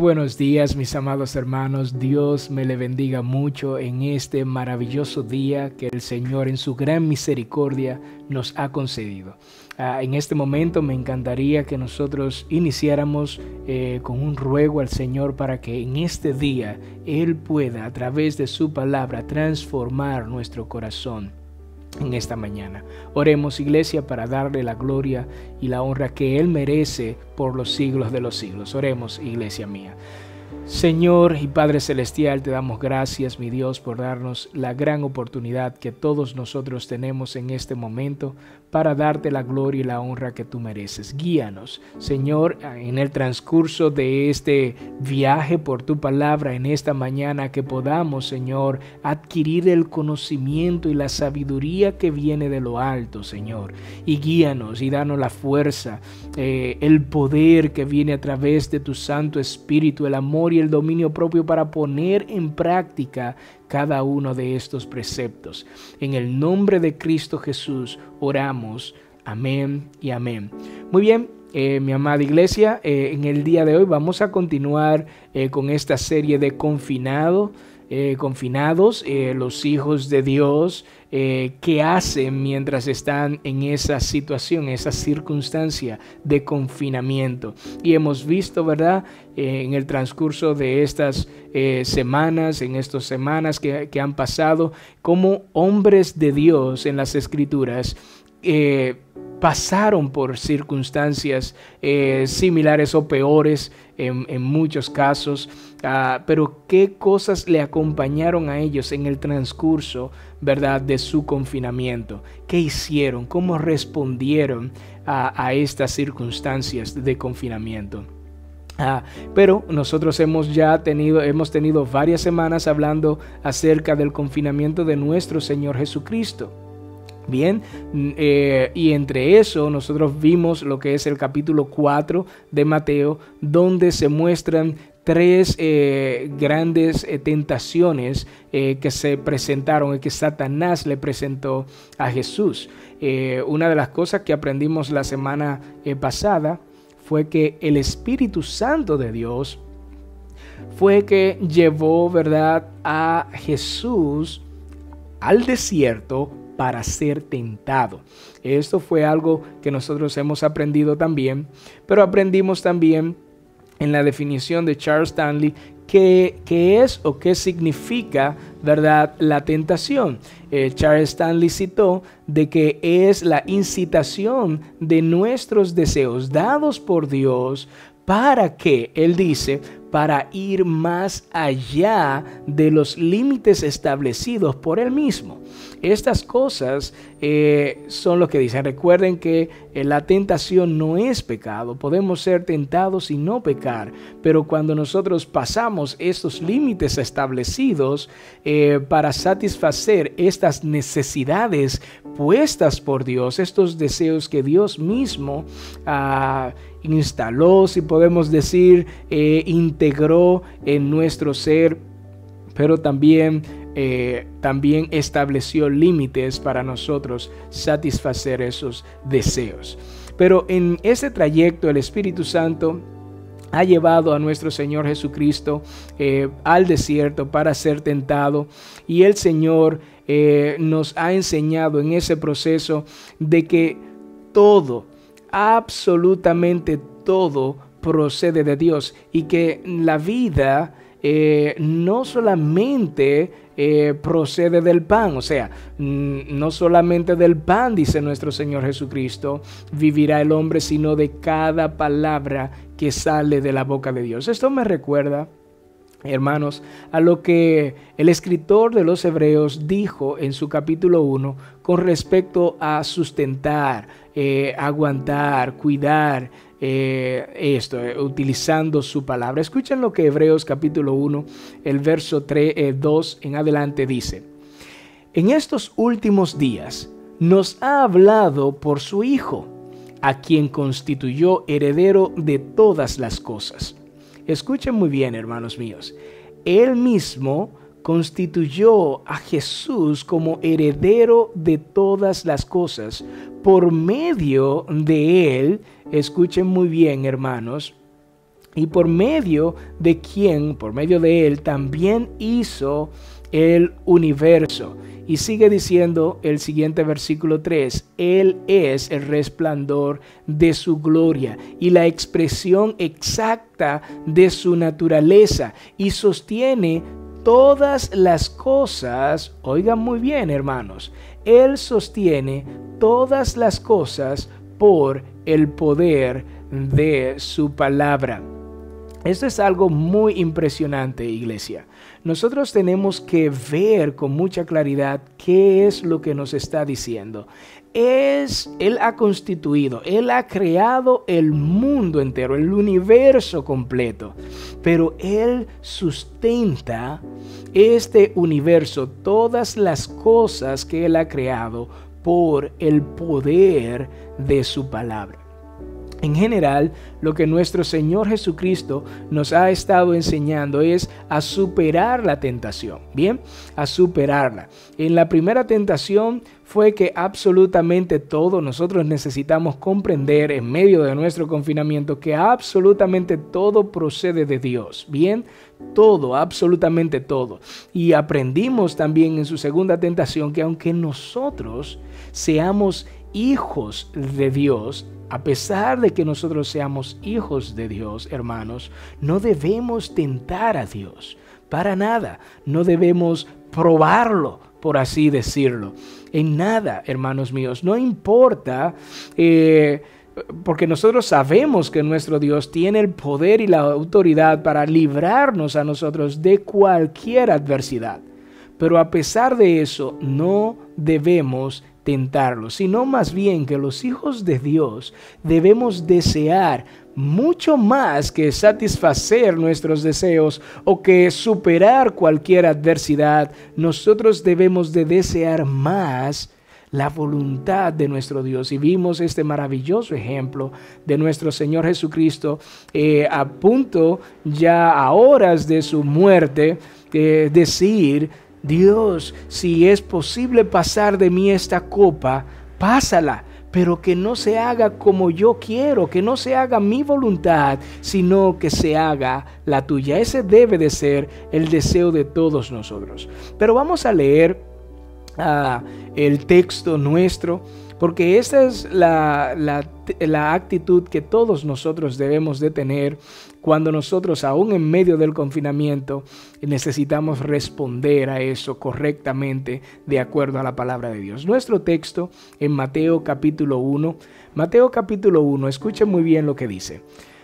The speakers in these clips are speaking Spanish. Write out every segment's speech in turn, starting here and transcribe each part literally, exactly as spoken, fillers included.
buenos días, mis amados hermanos. Dios me le bendiga mucho en este maravilloso día que el Señor en su gran misericordia nos ha concedido. Uh, en este momento me encantaría que nosotros iniciáramos eh, con un ruego al Señor para que en este día Él pueda a través de su palabra transformar nuestro corazón. En esta mañana oremos, iglesia, para darle la gloria y la honra que Él merece por los siglos de los siglos. Oremos, iglesia mía. Señor y Padre Celestial, te damos gracias, mi Dios, por darnos la gran oportunidad que todos nosotros tenemos en este momento para darte la gloria y la honra que tú mereces. Guíanos, Señor, en el transcurso de este viaje por tu palabra en esta mañana, que podamos, Señor, adquirir el conocimiento y la sabiduría que viene de lo alto, Señor. Y guíanos y danos la fuerza, eh, el poder que viene a través de tu Santo Espíritu, el amor y el dominio propio para poner en práctica cada uno de estos preceptos. En el nombre de Cristo Jesús oramos. Amén y amén. Muy bien, eh, mi amada iglesia, eh, en el día de hoy vamos a continuar eh, con esta serie de confinado, eh, confinados, eh, los hijos de Dios, eh, qué hacen mientras están en esa situación, esa circunstancia de confinamiento. Y hemos visto, ¿verdad?, eh, en el transcurso de estas eh, semanas, en estas semanas que, que han pasado, cómo hombres de Dios en las Escrituras eh, pasaron por circunstancias eh, similares o peores en, en muchos casos, uh, pero qué cosas le acompañaron a ellos en el transcurso, ¿verdad?, de su confinamiento. ¿Qué hicieron? ¿Cómo respondieron a, a estas circunstancias de confinamiento? Ah, pero nosotros hemos ya tenido, hemos tenido varias semanas hablando acerca del confinamiento de nuestro Señor Jesucristo. Bien, eh, y entre eso nosotros vimos lo que es el capítulo cuatro de Mateo, donde se muestran tres eh, grandes eh, tentaciones eh, que se presentaron y que Satanás le presentó a Jesús. Eh, una de las cosas que aprendimos la semana eh, pasada fue que el Espíritu Santo de Dios fue que llevó, ¿verdad?, a Jesús al desierto para ser tentado. Esto fue algo que nosotros hemos aprendido también, pero aprendimos también en la definición de Charles Stanley qué, qué es o qué significa, ¿verdad?, la tentación. Eh, Charles Stanley citó de que es la incitación de nuestros deseos dados por Dios para que, él dice, para ir más allá de los límites establecidos por él mismo. Estas cosas eh, son lo que dicen. Recuerden que eh, la tentación no es pecado. Podemos ser tentados y no pecar, pero cuando nosotros pasamos estos límites establecidos eh, para satisfacer estas necesidades puestas por Dios, estos deseos que Dios mismo uh, instaló, si podemos decir, eh, integró en nuestro ser, pero también, eh, también estableció límites para nosotros satisfacer esos deseos. Pero en ese trayecto el Espíritu Santo ha llevado a nuestro Señor Jesucristo eh, al desierto para ser tentado, y el Señor eh, nos ha enseñado en ese proceso de que todo, absolutamente todo, procede de Dios, y que la vida eh, no solamente eh, procede del pan, o sea, no solamente del pan, dice nuestro Señor Jesucristo, vivirá el hombre, sino de cada palabra que sale de la boca de Dios. Esto me recuerda, hermanos, a lo que el escritor de los Hebreos dijo en su capítulo uno con respecto a sustentar, eh, aguantar, cuidar eh, esto, eh, utilizando su palabra. Escuchen lo que Hebreos capítulo uno, el verso tres, eh, dos en adelante dice: en estos últimos días nos ha hablado por su Hijo, a quien constituyó heredero de todas las cosas. Escuchen muy bien, hermanos míos. Él mismo constituyó a Jesús como heredero de todas las cosas. Por medio de él, escuchen muy bien, hermanos, y por medio de quien, por medio de él, también hizo el universo. Y sigue diciendo el siguiente versículo tres, Él es el resplandor de su gloria y la expresión exacta de su naturaleza y sostiene todas las cosas. Oigan muy bien, hermanos, Él sostiene todas las cosas por el poder de su palabra. Esto es algo muy impresionante, iglesia. Nosotros tenemos que ver con mucha claridad qué es lo que nos está diciendo. Es, Él ha constituido, Él ha creado el mundo entero, el universo completo. Pero Él sustenta este universo, todas las cosas que Él ha creado por el poder de su palabra. En general, lo que nuestro Señor Jesucristo nos ha estado enseñando es a superar la tentación, ¿bien? A superarla. En la primera tentación fue que absolutamente todo, nosotros necesitamos comprender en medio de nuestro confinamiento que absolutamente todo procede de Dios, ¿bien? Todo, absolutamente todo. Y aprendimos también en su segunda tentación que aunque nosotros seamos hijos de Dios, a pesar de que nosotros seamos hijos de Dios, hermanos, no debemos tentar a Dios, para nada. No debemos probarlo, por así decirlo. En nada, hermanos míos, no importa, eh, porque nosotros sabemos que nuestro Dios tiene el poder y la autoridad para librarnos a nosotros de cualquier adversidad. Pero a pesar de eso, no debemos tentarlo, sino más bien que los hijos de Dios debemos desear mucho más que satisfacer nuestros deseos o que superar cualquier adversidad. Nosotros debemos de desear más la voluntad de nuestro Dios. Y vimos este maravilloso ejemplo de nuestro Señor Jesucristo eh, a punto ya a horas de su muerte, eh, decir: Dios, si es posible pasar de mí esta copa, pásala, pero que no se haga como yo quiero, que no se haga mi voluntad, sino que se haga la tuya. Ese debe de ser el deseo de todos nosotros. Pero vamos a leer uh, el texto nuestro, porque esta es la, la, la actitud que todos nosotros debemos de tener cuando nosotros, aún en medio del confinamiento, necesitamos responder a eso correctamente de acuerdo a la palabra de Dios. Nuestro texto en Mateo capítulo uno. Mateo capítulo uno, escuchen muy bien lo que dice.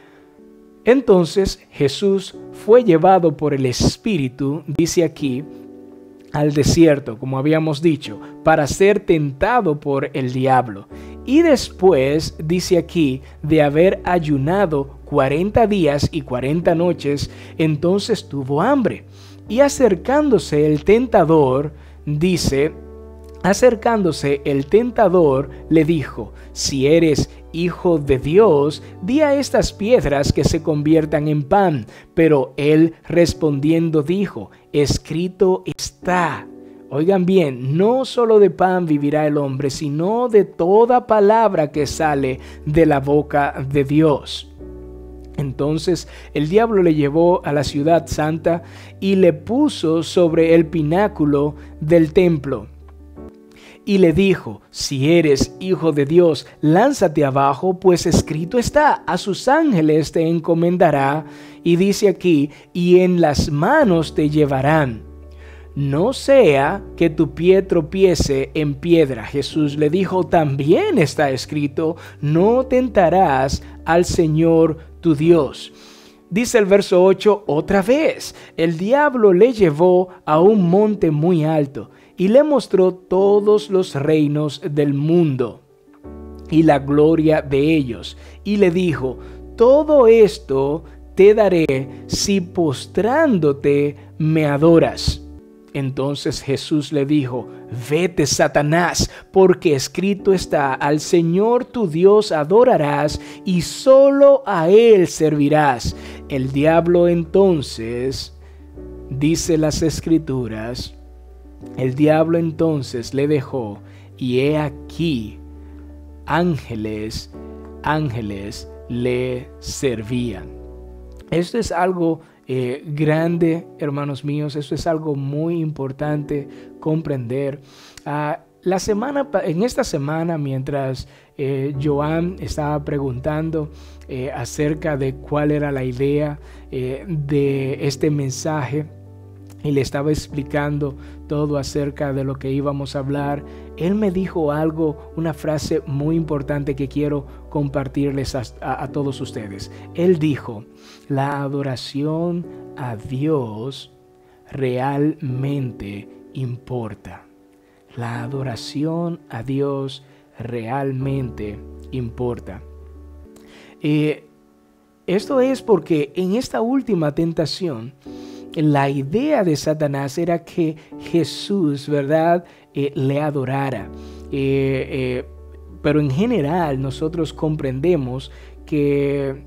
Entonces Jesús fue llevado por el Espíritu, dice aquí, al desierto, como habíamos dicho, para ser tentado por el diablo. Y después, dice aquí, de haber ayunado cuarenta días y cuarenta noches, entonces tuvo hambre. Y acercándose el tentador, dice, acercándose el tentador le dijo: si eres hijo de Dios, di a estas piedras que se conviertan en pan. Pero él respondiendo dijo: escrito está. Oigan bien, no solo de pan vivirá el hombre, sino de toda palabra que sale de la boca de Dios. Entonces el diablo le llevó a la ciudad santa y le puso sobre el pináculo del templo. Y le dijo: si eres hijo de Dios, lánzate abajo, pues escrito está, a sus ángeles te encomendará. Y dice aquí: y en las manos te llevarán. No sea que tu pie tropiece en piedra. Jesús le dijo: también está escrito, no tentarás al Señor tu Dios. Dice el verso ocho, otra vez, el diablo le llevó a un monte muy alto y le mostró todos los reinos del mundo y la gloria de ellos. Y le dijo: todo esto te daré si postrándote me adoras. Entonces Jesús le dijo: vete, Satanás, porque escrito está, al Señor tu Dios adorarás y solo a Él servirás. El diablo entonces, dice las Escrituras, el diablo entonces le dejó, y he aquí, ángeles, ángeles le servían. Esto es algo eh, grande, hermanos míos. Esto es algo muy importante comprender. Uh, la semana, en esta semana, mientras eh, Joan estaba preguntando eh, acerca de cuál era la idea eh, de este mensaje, y le estaba explicando todo acerca de lo que íbamos a hablar, él me dijo algo, una frase muy importante que quiero compartirles a, a, a todos ustedes. Él dijo: la adoración a Dios realmente importa. La adoración a Dios realmente importa. Eh, esto es porque en esta última tentación, la idea de Satanás era que Jesús, ¿verdad?, eh, le adorara. Eh, eh, pero en general nosotros comprendemos que,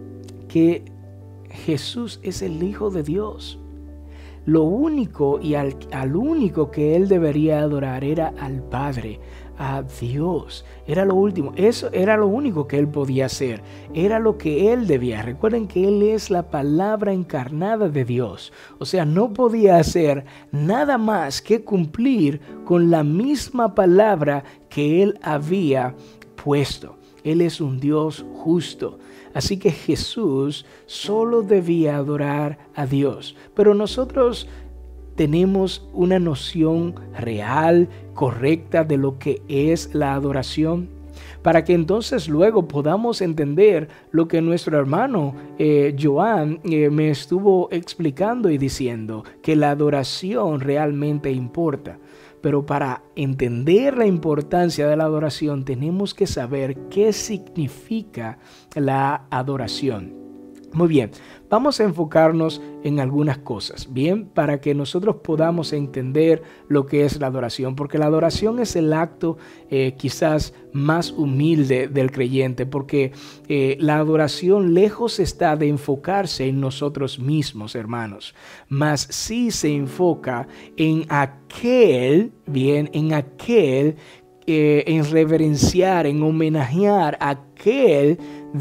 que Jesús es el Hijo de Dios. Lo único y al, al único que él debería adorar era al Padre, a Dios. Era lo último, eso era lo único que él podía hacer, era lo que él debía. Recuerden que él es la palabra encarnada de Dios, o sea, no podía hacer nada más que cumplir con la misma palabra que él había puesto. Él es un Dios justo. Así que Jesús solo debía adorar a Dios. Pero nosotros tenemos una noción real, correcta de lo que es la adoración, para que entonces luego podamos entender lo que nuestro hermano eh, Joan eh, me estuvo explicando y diciendo, que la adoración realmente importa. Pero para entender la importancia de la adoración tenemos que saber qué significa la adoración. Muy bien, vamos a enfocarnos en algunas cosas, bien, para que nosotros podamos entender lo que es la adoración, porque la adoración es el acto eh, quizás más humilde del creyente, porque eh, la adoración lejos está de enfocarse en nosotros mismos, hermanos, mas sí se enfoca en aquel, bien, en aquel, eh, en reverenciar, en homenajear a aquel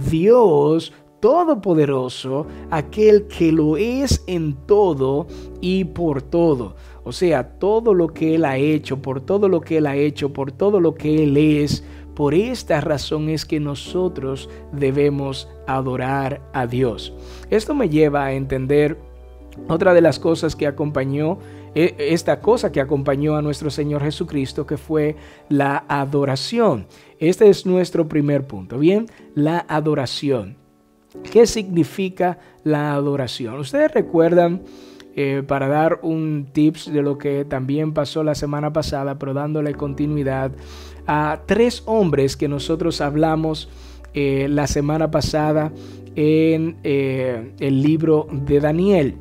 Dios todopoderoso, aquel que lo es en todo y por todo. O sea, todo lo que Él ha hecho, por todo lo que Él ha hecho, por todo lo que Él es. Por esta razón es que nosotros debemos adorar a Dios. Esto me lleva a entender otra de las cosas que acompañó, esta cosa que acompañó a nuestro Señor Jesucristo, que fue la adoración. Este es nuestro primer punto. Bien, la adoración. ¿Qué significa la adoración? Ustedes recuerdan, eh, para dar un tips de lo que también pasó la semana pasada, pero dándole continuidad a tres hombres que nosotros hablamos eh, la semana pasada en eh, el libro de Daniel.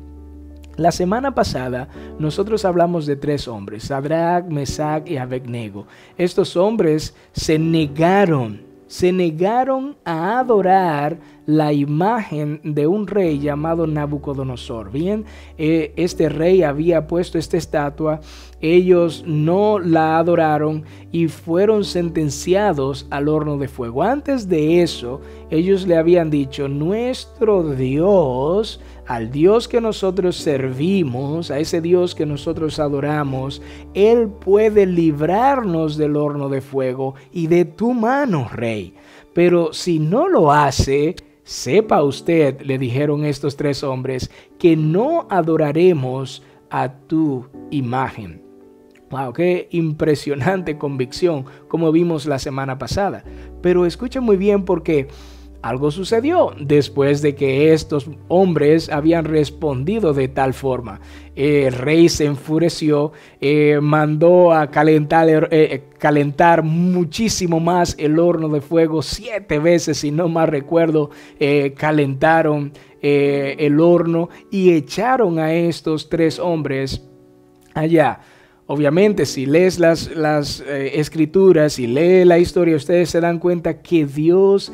La semana pasada nosotros hablamos de tres hombres, Sadrach, Mesach y Abednego. Estos hombres se negaron Se negaron a adorar la imagen de un rey llamado Nabucodonosor. Bien, eh, este rey había puesto esta estatua, ellos no la adoraron y fueron sentenciados al horno de fuego. Antes de eso, ellos le habían dicho: nuestro Dios, al Dios que nosotros servimos, a ese Dios que nosotros adoramos, Él puede librarnos del horno de fuego y de tu mano, rey. Pero si no lo hace, sepa usted, le dijeron estos tres hombres, que no adoraremos a tu imagen. Wow, qué impresionante convicción, como vimos la semana pasada. Pero escuchen muy bien, porque algo sucedió después de que estos hombres habían respondido de tal forma. El rey se enfureció, eh, mandó a calentar, eh, calentar muchísimo más el horno de fuego, siete veces, si no mal recuerdo, eh, calentaron eh, el horno y echaron a estos tres hombres allá. Obviamente, si lees las, las eh, escrituras y lees la historia, ustedes se dan cuenta que Dios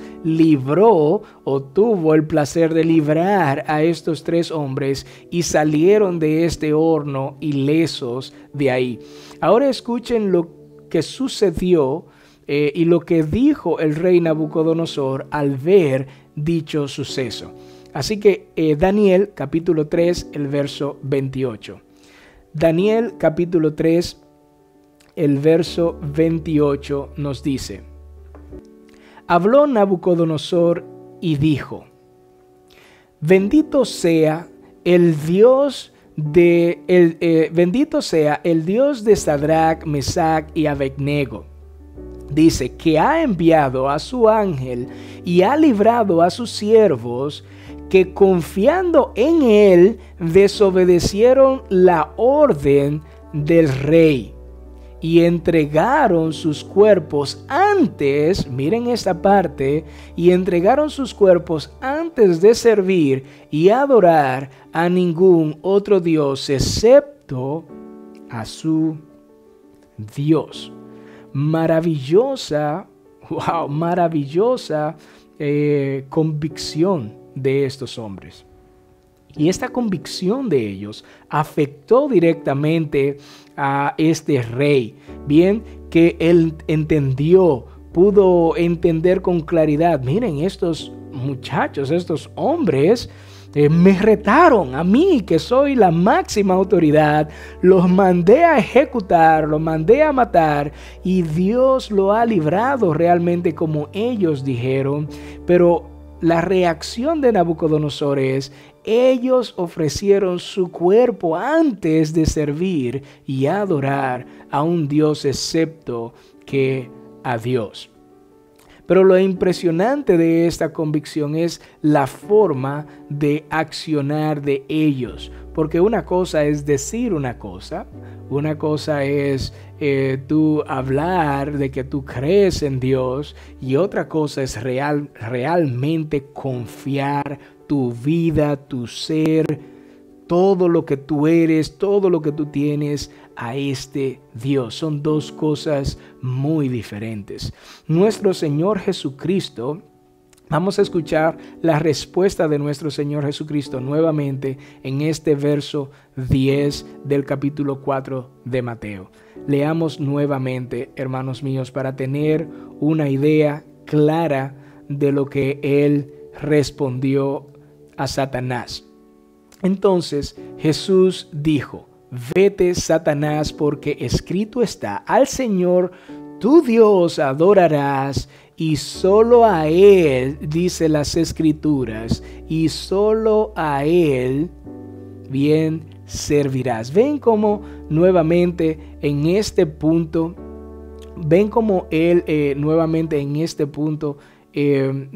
libró o tuvo el placer de librar a estos tres hombres y salieron de este horno ilesos de ahí. Ahora escuchen lo que sucedió eh, y lo que dijo el rey Nabucodonosor al ver dicho suceso. Así que eh, Daniel capítulo tres, el verso veintiocho. Daniel capítulo tres, el verso veintiocho nos dice: habló Nabucodonosor y dijo: bendito sea el Dios de el, eh, bendito sea el Dios de Sadrach, Mesach y Abednego. Dice que ha enviado a su ángel y ha librado a sus siervos que confiando en él desobedecieron la orden del rey y entregaron sus cuerpos antes, miren esta parte, y entregaron sus cuerpos antes de servir y adorar a ningún otro Dios excepto a su Dios. Maravillosa, wow, maravillosa eh, convicción de estos hombres. Y esta convicción de ellos afectó directamente a este rey. Bien, que él entendió, pudo entender con claridad. Miren, estos muchachos, estos hombres eh, me retaron a mí, que soy la máxima autoridad. Los mandé a ejecutar, los mandé a matar y Dios lo ha librado realmente como ellos dijeron. Pero la reacción de Nabucodonosor es: ellos ofrecieron su cuerpo antes de servir y adorar a un Dios excepto que a Dios. Pero lo impresionante de esta convicción es la forma de accionar de ellos. Porque una cosa es decir una cosa, una cosa es eh, tú hablar de que tú crees en Dios, y otra cosa es real, realmente confiar tu vida, tu ser, todo lo que tú eres, todo lo que tú tienes a este Dios. Son dos cosas muy diferentes. Nuestro Señor Jesucristo, vamos a escuchar la respuesta de nuestro Señor Jesucristo nuevamente en este verso diez del capítulo cuatro de Mateo. Leamos nuevamente, hermanos míos, para tener una idea clara de lo que Él respondió a Satanás. Entonces Jesús dijo: vete, Satanás, porque escrito está: al Señor tu Dios adorarás, y solo a Él, dice las Escrituras, y solo a Él bien servirás. Ven cómo nuevamente en este punto, ven cómo Él eh, nuevamente en este punto eh,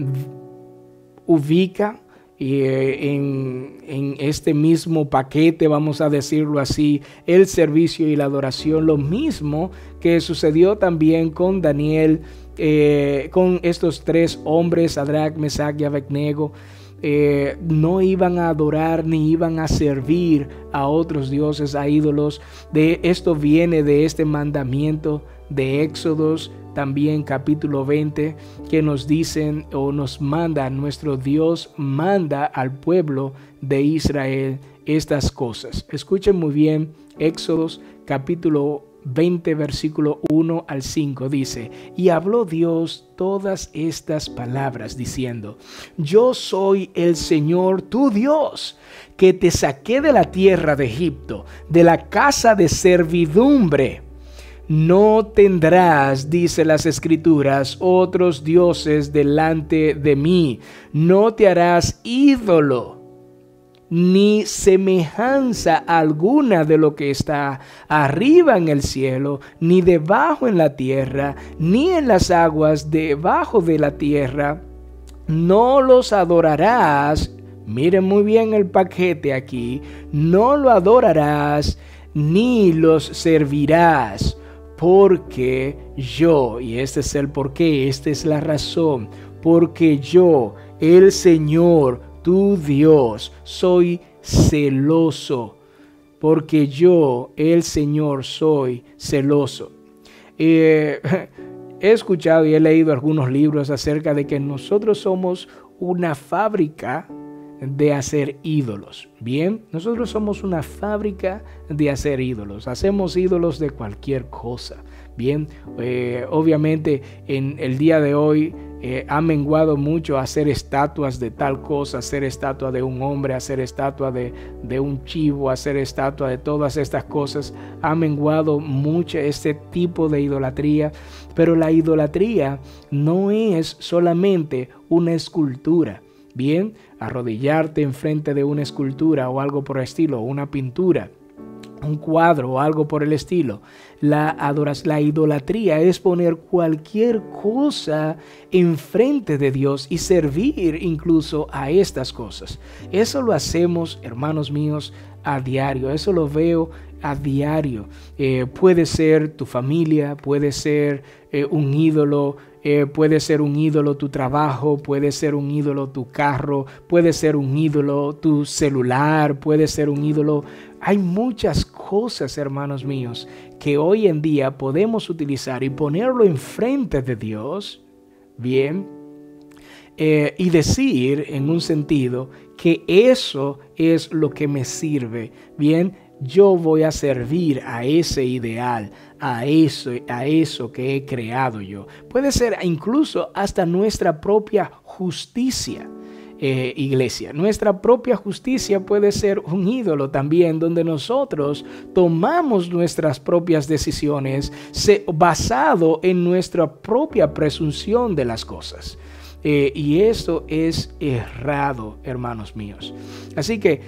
ubica Eh, en, en este mismo paquete, vamos a decirlo así, el servicio y la adoración, lo mismo que sucedió también con Daniel, eh, con estos tres hombres, Sadrach, Mesach y Abednego. Eh, no iban a adorar ni iban a servir a otros dioses, a ídolos. De esto viene de este mandamiento de Éxodos, también capítulo veinte, que nos dicen o nos manda, nuestro Dios manda al pueblo de Israel estas cosas. Escuchen muy bien, Éxodos capítulo veinte, versículo uno al cinco, dice: y habló Dios todas estas palabras diciendo: yo soy el Señor tu Dios, que te saqué de la tierra de Egipto, de la casa de servidumbre. No tendrás, dice las Escrituras, otros dioses delante de mí. No te harás ídolo, ni semejanza alguna de lo que está arriba en el cielo, ni debajo en la tierra, ni en las aguas debajo de la tierra. No los adorarás. Miren muy bien el paquete aquí. No lo adorarás, ni los servirás. Porque yo, y este es el porqué, esta es la razón, porque yo, el Señor, tu Dios, soy celoso, porque yo, el Señor, soy celoso. Eh, he escuchado y he leído algunos libros acerca de que nosotros somos una fábrica de hacer ídolos. Bien, nosotros somos una fábrica de hacer ídolos. Hacemos ídolos de cualquier cosa. Bien, eh, obviamente en el día de hoy eh, ha menguado mucho hacer estatuas de tal cosa, hacer estatua de un hombre, hacer estatua de, de un chivo, hacer estatua de todas estas cosas. Ha menguado mucho este tipo de idolatría, pero la idolatría no es solamente una escultura. Bien, arrodillarte enfrente de una escultura o algo por el estilo, una pintura, un cuadro o algo por el estilo. La adoración, la idolatría es poner cualquier cosa enfrente de Dios y servir incluso a estas cosas. Eso lo hacemos, hermanos míos, a diario. Eso lo veo a diario. Eh, puede ser tu familia, puede ser eh, un ídolo, eh, puede ser un ídolo tu trabajo, puede ser un ídolo tu carro, puede ser un ídolo tu celular, puede ser un ídolo. Hay muchas cosas, hermanos míos, que hoy en día podemos utilizar y ponerlo enfrente de Dios, bien, eh, y decir en un sentido que eso es lo que me sirve, bien. Yo voy a servir a ese ideal, a eso, a eso que he creado yo. Puede ser incluso hasta nuestra propia justicia, eh, iglesia. Nuestra propia justicia puede ser un ídolo también, donde nosotros tomamos nuestras propias decisiones se, basado en nuestra propia presunción de las cosas. Eh, y esto es errado, hermanos míos. Así que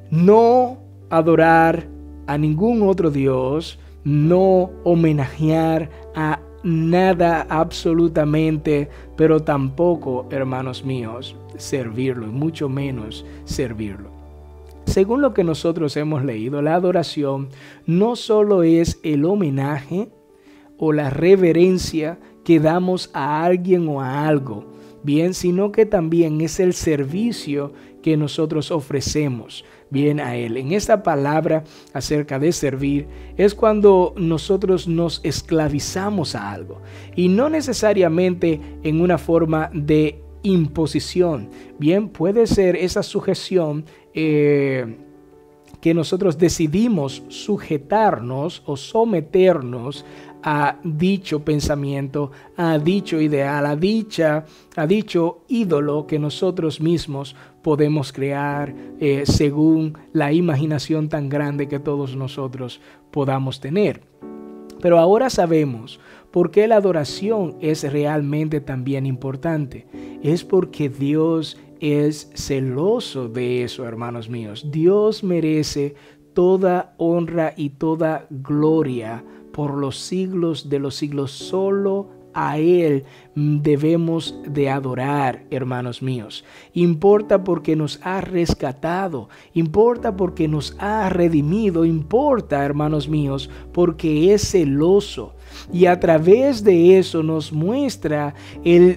no adorar a ningún otro Dios, no homenajear a nada absolutamente, pero tampoco, hermanos míos, servirlo, y mucho menos servirlo. Según lo que nosotros hemos leído, la adoración no solo es el homenaje o la reverencia que damos a alguien o a algo, bien, sino que también es el servicio que nosotros ofrecemos, bien, a Él. En esta palabra acerca de servir es cuando nosotros nos esclavizamos a algo, y no necesariamente en una forma de imposición. Bien, puede ser esa sujeción eh, que nosotros decidimos sujetarnos o someternos a dicho pensamiento, a dicho ideal, a, dicha, a dicho ídolo que nosotros mismos podemos crear eh, según la imaginación tan grande que todos nosotros podamos tener. Pero ahora sabemos por qué la adoración es realmente también importante. Es porque Dios es celoso de eso, hermanos míos. Dios merece toda honra y toda gloria por los siglos de los siglos. Solo a Él debemos de adorar, hermanos míos. Importa porque nos ha rescatado, importa porque nos ha redimido, importa, hermanos míos, porque es celoso. Y a través de eso nos muestra el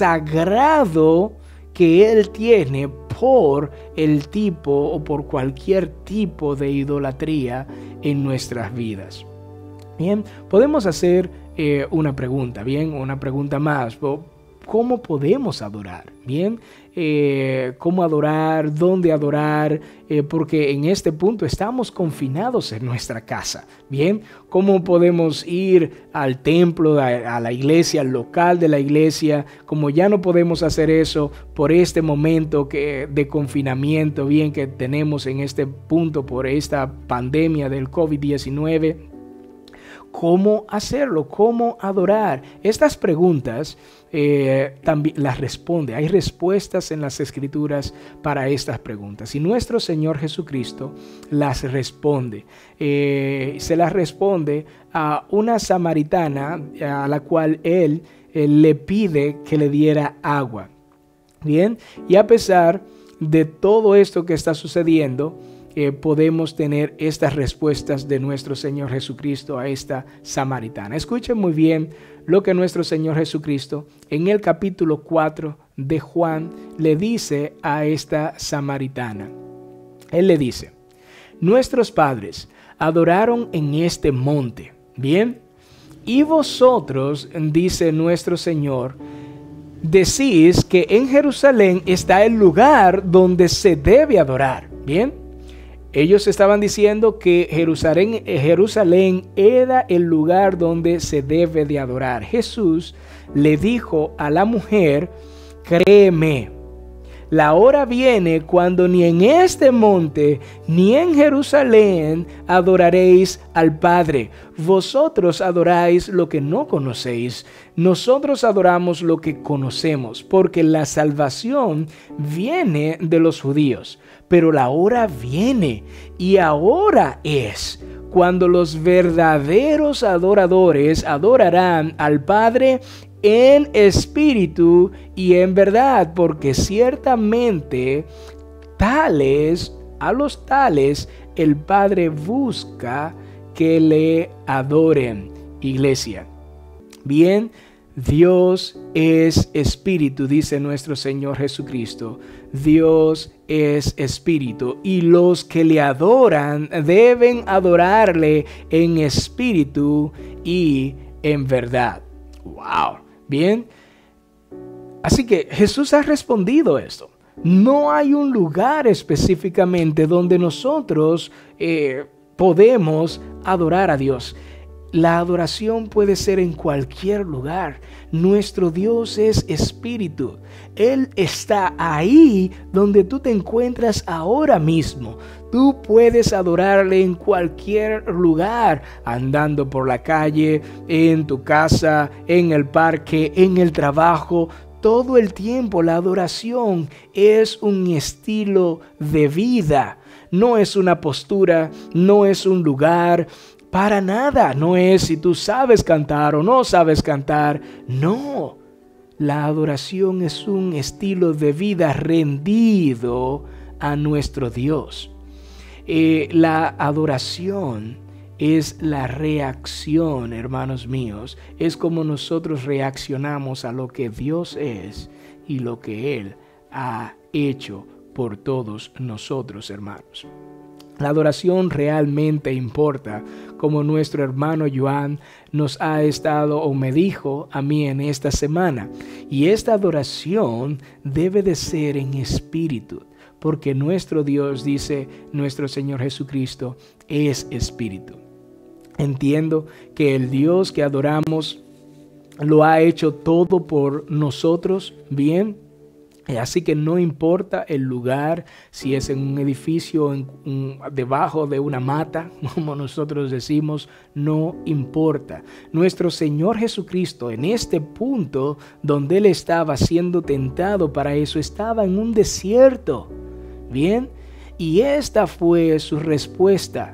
desagrado que Él tiene por el tipo o por cualquier tipo de idolatría en nuestras vidas. Bien, podemos hacer eh, una pregunta, bien, una pregunta más. ¿Cómo podemos adorar? Bien, eh, ¿cómo adorar? ¿Dónde adorar? Eh, porque en este punto estamos confinados en nuestra casa. Bien, ¿cómo podemos ir al templo, a, a la iglesia, al local de la iglesia? Como ya no podemos hacer eso por este momento que, de confinamiento, bien, que tenemos en este punto por esta pandemia del COVID diecinueve. ¿Cómo hacerlo? ¿Cómo adorar? Estas preguntas eh, también las responde. Hay respuestas en las Escrituras para estas preguntas. Y nuestro Señor Jesucristo las responde. Eh, se las responde a una samaritana a la cual Él, él le pide que le diera agua. Bien, y a pesar de todo esto que está sucediendo, Eh, podemos tener estas respuestas de nuestro Señor Jesucristo a esta samaritana. Escuchen muy bien lo que nuestro Señor Jesucristo en el capítulo cuatro de Juan le dice a esta samaritana. Él le dice: nuestros padres adoraron en este monte, bien, y vosotros, dice nuestro Señor, decís que en Jerusalén está el lugar donde se debe adorar, bien. Ellos estaban diciendo que Jerusalén, Jerusalén era el lugar donde se debe de adorar. Jesús le dijo a la mujer, créeme, la hora viene cuando ni en este monte ni en Jerusalén adoraréis al Padre. Vosotros adoráis lo que no conocéis. Nosotros adoramos lo que conocemos, porque la salvación viene de los judíos. Pero la hora viene y ahora es cuando los verdaderos adoradores adorarán al Padre en espíritu y en verdad, porque ciertamente tales, a los tales, el Padre busca que le adoren. Iglesia, bien, Dios es espíritu, dice nuestro Señor Jesucristo. Dios es espíritu y los que le adoran deben adorarle en espíritu y en verdad. Wow, bien. Así que Jesús ha respondido esto. No hay un lugar específicamente donde nosotros eh, podemos adorar a Dios. La adoración puede ser en cualquier lugar. Nuestro Dios es espíritu. Él está ahí donde tú te encuentras ahora mismo. Tú puedes adorarle en cualquier lugar, andando por la calle, en tu casa, en el parque, en el trabajo. Todo el tiempo la adoración es un estilo de vida. No es una postura, no es un lugar. Para nada, no es si tú sabes cantar o no sabes cantar. No, la adoración es un estilo de vida rendido a nuestro Dios. Eh, la adoración es la reacción, hermanos míos. Es como nosotros reaccionamos a lo que Dios es y lo que Él ha hecho por todos nosotros, hermanos. La adoración realmente importa, como nuestro hermano Joan nos ha estado o me dijo a mí en esta semana. Y esta adoración debe de ser en espíritu, porque nuestro Dios, dice nuestro Señor Jesucristo, es espíritu. Entiendo que el Dios que adoramos lo ha hecho todo por nosotros, bien. Así que no importa el lugar, si es en un edificio, en, en, debajo de una mata, como nosotros decimos, no importa. Nuestro Señor Jesucristo, en este punto donde Él estaba siendo tentado para eso, estaba en un desierto. Bien, y esta fue su respuesta.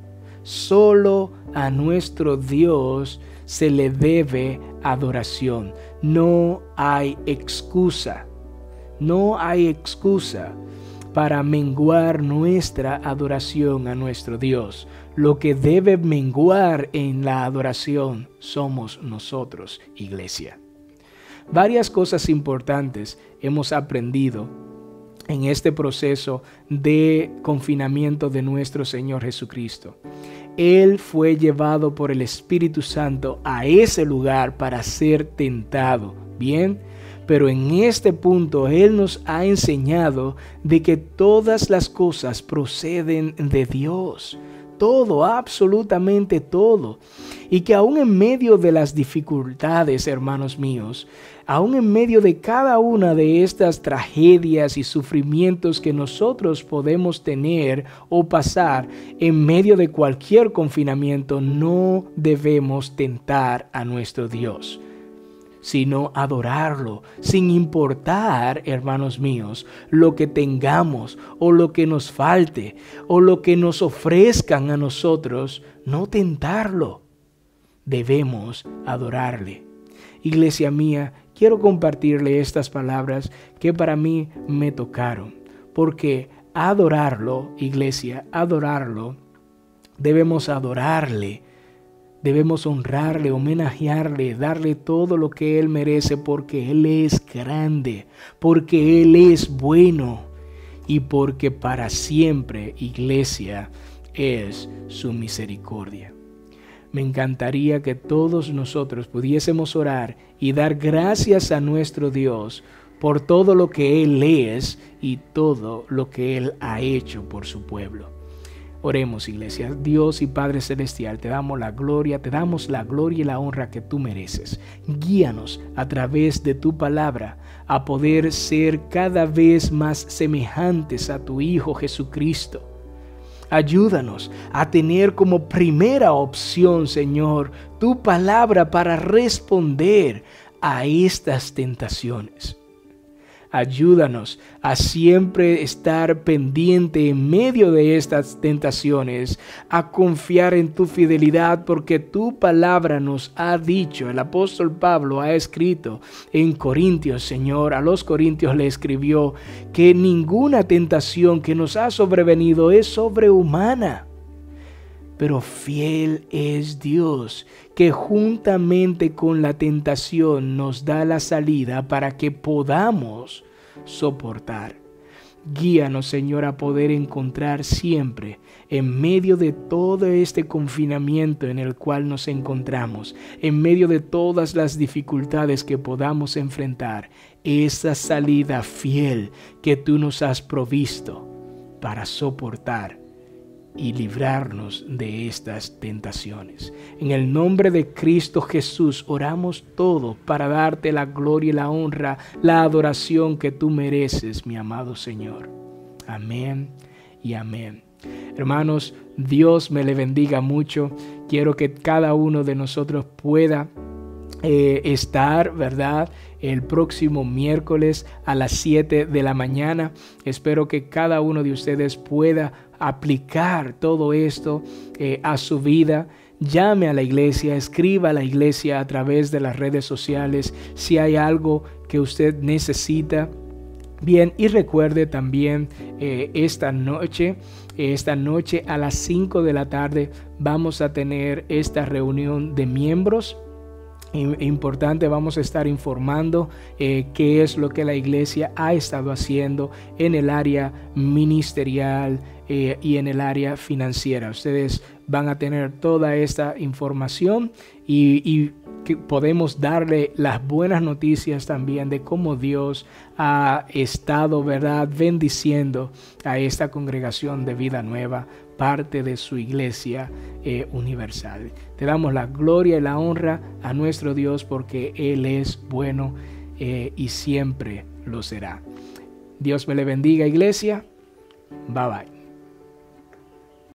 Solo a nuestro Dios se le debe adoración. No hay excusa. No hay excusa para menguar nuestra adoración a nuestro Dios. Lo que debe menguar en la adoración somos nosotros, iglesia. Varias cosas importantes hemos aprendido en este proceso de confinamiento de nuestro Señor Jesucristo. Él fue llevado por el Espíritu Santo a ese lugar para ser tentado. Bien, pero en este punto Él nos ha enseñado de que todas las cosas proceden de Dios. Todo, absolutamente todo. Y que aún en medio de las dificultades, hermanos míos, aún en medio de cada una de estas tragedias y sufrimientos que nosotros podemos tener o pasar en medio de cualquier confinamiento, no debemos tentar a nuestro Dios, sino adorarlo, sin importar, hermanos míos, lo que tengamos o lo que nos falte o lo que nos ofrezcan a nosotros, no tentarlo. Debemos adorarle. Iglesia mía, quiero compartirle estas palabras que para mí me tocaron, porque adorarlo, iglesia, adorarlo, debemos adorarle. Debemos honrarle, homenajearle, darle todo lo que Él merece, porque Él es grande, porque Él es bueno y porque para siempre, iglesia, es su misericordia. Me encantaría que todos nosotros pudiésemos orar y dar gracias a nuestro Dios por todo lo que Él es y todo lo que Él ha hecho por su pueblo. Oremos, iglesia. Dios y Padre Celestial, te damos la gloria, te damos la gloria y la honra que tú mereces. Guíanos a través de tu palabra a poder ser cada vez más semejantes a tu Hijo Jesucristo. Ayúdanos a tener como primera opción, Señor, tu palabra para responder a estas tentaciones. Ayúdanos a siempre estar pendiente en medio de estas tentaciones, a confiar en tu fidelidad, porque tu palabra nos ha dicho, el apóstol Pablo ha escrito en Corintios, Señor, a los Corintios le escribió que ninguna tentación que nos ha sobrevenido es sobrehumana. Pero fiel es Dios, que juntamente con la tentación nos da la salida para que podamos soportar. Guíanos, Señor, a poder encontrar siempre, en medio de todo este confinamiento en el cual nos encontramos, en medio de todas las dificultades que podamos enfrentar, esa salida fiel que tú nos has provisto para soportar y librarnos de estas tentaciones. En el nombre de Cristo Jesús oramos todo para darte la gloria y la honra, la adoración que tú mereces, mi amado Señor. Amén y amén. Hermanos, Dios me le bendiga mucho. Quiero que cada uno de nosotros pueda eh, estar, ¿verdad?, el próximo miércoles a las siete de la mañana. Espero que cada uno de ustedes pueda aplicar todo esto eh, a su vida. Llame a la iglesia, escriba a la iglesia a través de las redes sociales si hay algo que usted necesita. Bien, y recuerde también eh, esta noche, esta noche a las cinco de la tarde vamos a tener esta reunión de miembros. Importante, vamos a estar informando eh, qué es lo que la iglesia ha estado haciendo en el área ministerial eh, y en el área financiera. Ustedes van a tener toda esta información y, y que podemos darle las buenas noticias también de cómo Dios ha estado, ¿verdad?, bendiciendo a esta congregación de Vida Nueva, parte de su iglesia eh, universal. Te damos la gloria y la honra a nuestro Dios porque Él es bueno eh, y siempre lo será. Dios me le bendiga, iglesia. Bye bye.